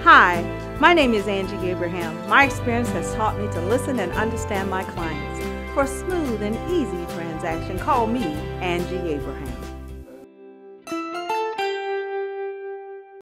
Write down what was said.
Hi, my name is Angie Abraham. My experience has taught me to listen and understand my clients. For a smooth and easy transaction, call me Angie Abraham.